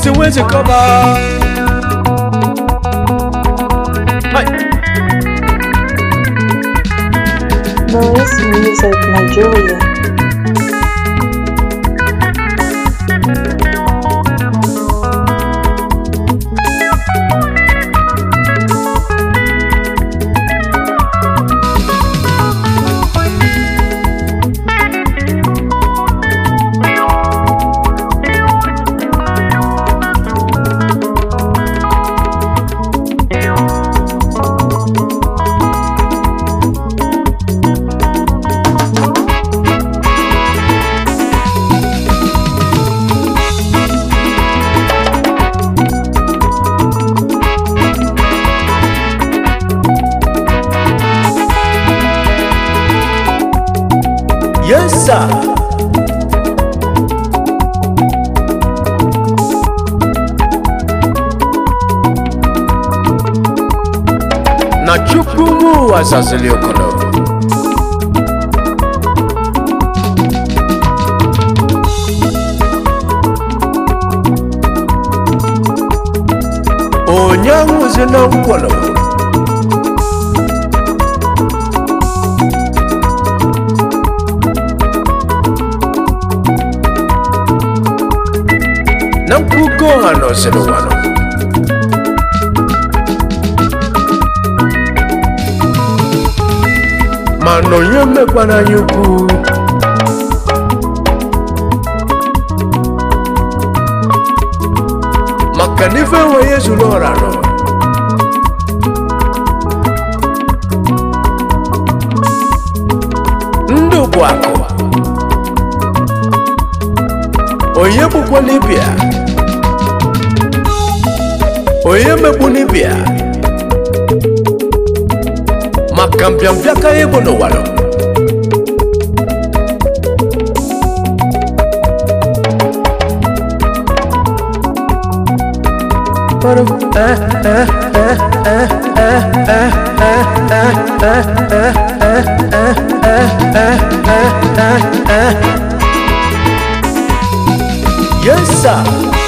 siwezi kaba. Malays Music Nigeria. Yes, sir. Na chukumu asasili okono. Onyangu zina ukwalo. Namkuko hano senuwano. Mano yeme kwa nyuku. Makanife wa Yesu lorano. Ndugu wako Oyebu kwa Libya. Oyeme bunibia. Makambia mbyaka yebo no walo. Yes, sir.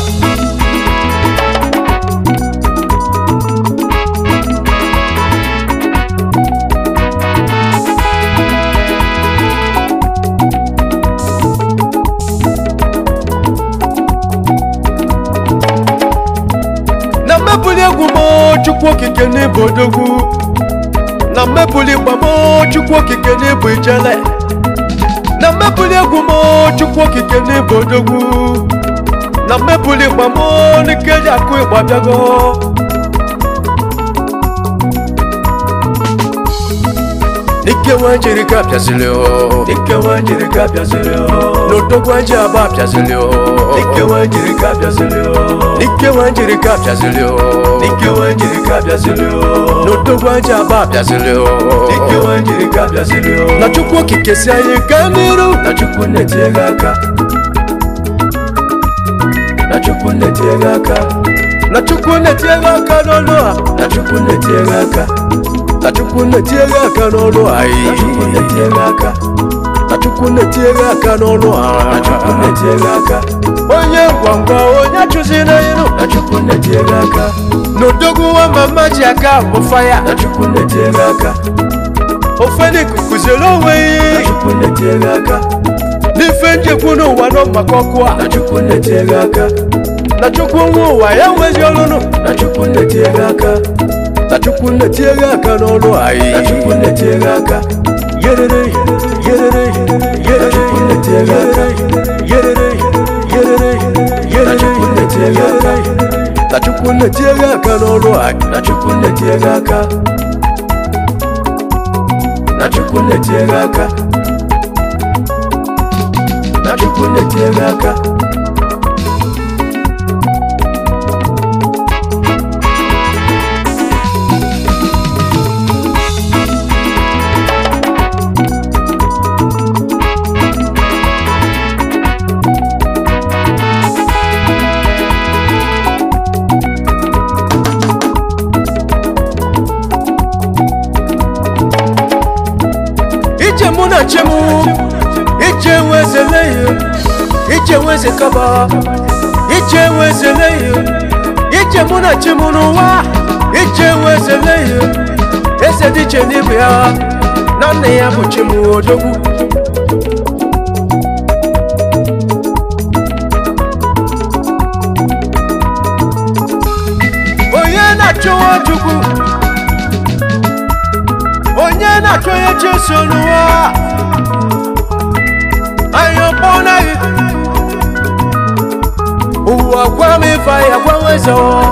Na mebuli gumo chukwu kikeni bodogu. Na mebuli bamo chukwu kikeni bujele. Na mebuli gumo chukwu kikeni bodogu. Na mebuli bamo nikeja kui babiago. Nike wanjiri kapya zilio. Nike wanjiri kapya zilio. Noto wanja bapya zilio. Nike wanjiri kapya zilio. Nike wanjiri kapya zilio. Nike wanjiri kapya zilio. Noto wanja bapya zilio. Nike wanjiri kapya zilio. Na chukwu kikesi ayi kaniru. Na chukwu netegaka. Na chukwu netegaka. Na chukwu netegaka nonoa. Na chukwu netegaka. Na chukwu netegaka nonoa. Na chukwu netegaka. Na chukwu netegaka nonoa. Na chukwu netegaka. Onye ngwangwa onye chuzina yinu. Na chukwu netegaka. Nodogu wa mama jaka ofaya. Na chukwu netegaka. Ofeni kukuzelo wei. Na chukwu netegaka. Nifenje kuno wano makokwa. Na chukwu netegaka. Na chukwu nwa ya wezi olono. Na chukwu netegaka. Na chukwu netegaka nolo ai. Na chukwu netegaka. Yerere yerere yerere chukwu netegaka. Yerere yerere yerere chukwu netegaka. Na chukwu netegaka nolo ai. Na chukwu netegaka. Na chukwu netegaka. Na chukwu netegaka. Muna chemu, iche weze leyo, iche weze kaba, ije wezele yo ije muna chimunu wa ije wezele yo ese diche nibe ya nane ya bu chimu odogwu onye na chowo chukwu onye na choye Jesu nuwa ayo bona uwa kwa mi fire kwa wezo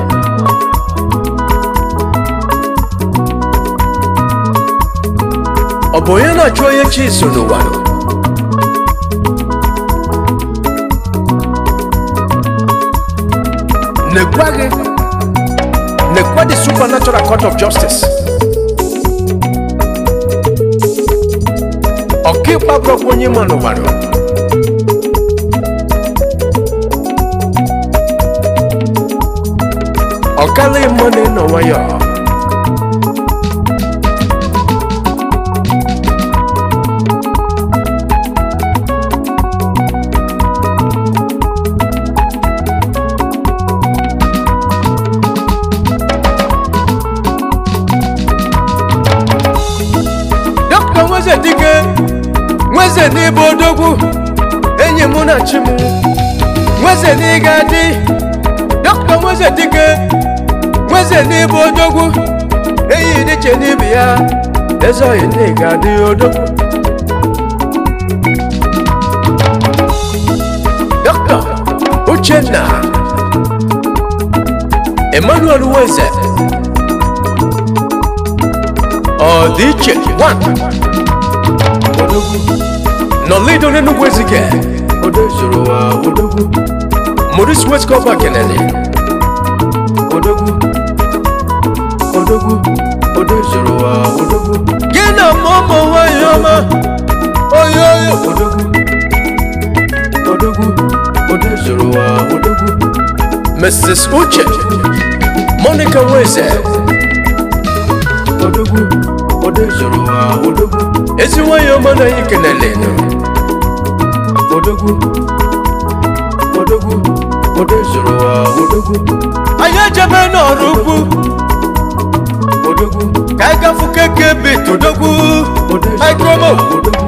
oboye na choye Jesu nuwa nekwa the supernatural court of justice okipa broko nyi manu wano okale money no wayo Mweze ni bodogu enye muna chimu mweze ni gadi Dr. mweze dike mweze ni bodogu enye ni cheni biya ezo ni gadi odogu Dr. Uchenna Emmanuel Weze Odiche one no lido ne nuwezike odejuru wa odogu Maurice West Copa Kennedy odogu odejuru wa odogu gina momo wa yoma oyoyo odogu odejuru wa odogu Mrs. Uche Monica Weze odogu odejuru wa odogu ezi wa yoma na yikenele odogu odejuru wa odogu ayajebe na orugu odogu kaiga fukeke bit odogu aikromo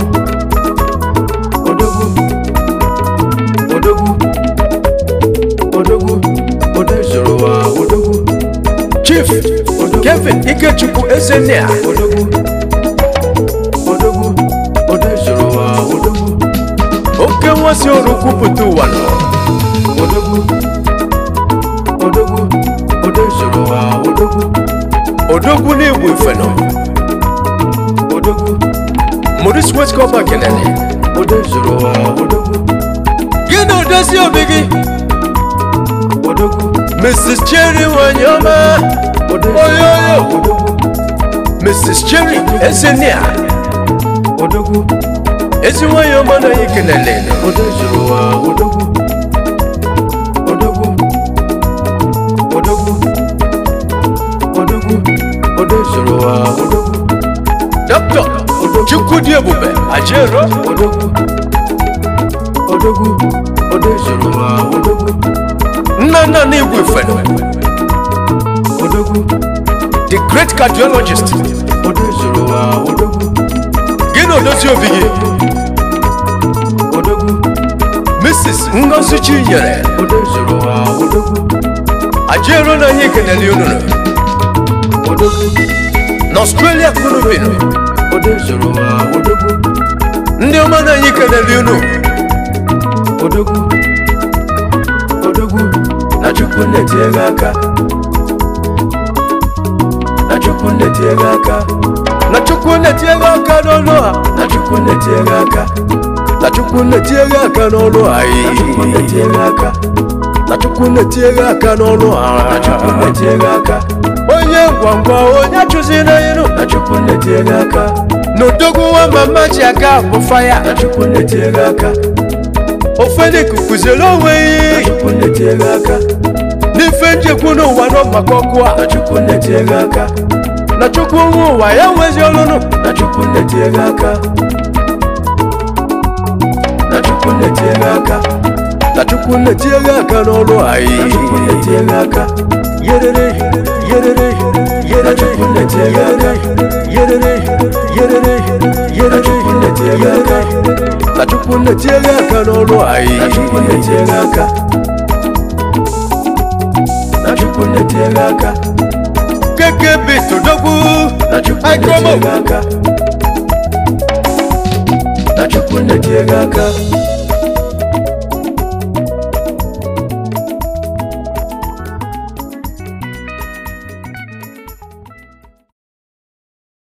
odogu odejuru wa odogu Chief Kevin Ikechukwu Ezenea odogu odejuru wa odogu oke wasi oruku putu wano odejuru wa odogu ni ibu ifeno Maurice West Copa Kennedy odejuru wa gino odesi obigi Mrs. Cherry Wanyama oyoyo Mrs. Cherry Ezenea ezi wanyama na yikenele odejuru wa odogu odejuru wa odogu Dr. Chukwudi Ebube Ajero odejuru wa odogu Nana Nigwe Feno the great cardiologist odejuru wa odogu Gino dosi obigi Mrs. Ngozi Chinyere odejuru wa odogu Ajero na yikenele onunu na Australia kunubino odejuru wa odogu ndi oma na yikenele onu odogu na chukwu netiega aka na chukwu netiega aka na chukwu netiega aka n'olu ha na chukwu netiega aka na chukwu netiega aka n'olu ha na chukwu netiega aka na chukwu netiega aka n'olu ha na chukwu netiega aka onye ngwangwa onye chuzina inu na chukwu netiega aka n'odogwu wa mama ji aka bụ fire na chukwu netiega aka ofeni kukuzelo onwe na chukwu netiega aka n'ife njekwu n'ụwa n'ọgbakọ ọkụ a na chukwu netiega aka na chukwu nwe ụwa ya nwezi ọlụnụ na chukwu netiega aka na chukwu netiega aka na chukwu chukwu na-etiere aka n'ọlụ anyị na chukwu na-etiere aka yerere yerere yerere chukwu na-etiere aka yerere yerere yerere chukwu na-etiere aka na chukwu na-etiere aka n'ọlụ anyị na chukwu na-etiere aka na chukwu na-etiere aka keke bitodogwu na chukwu na-etiere aka na chukwu na-etiere aka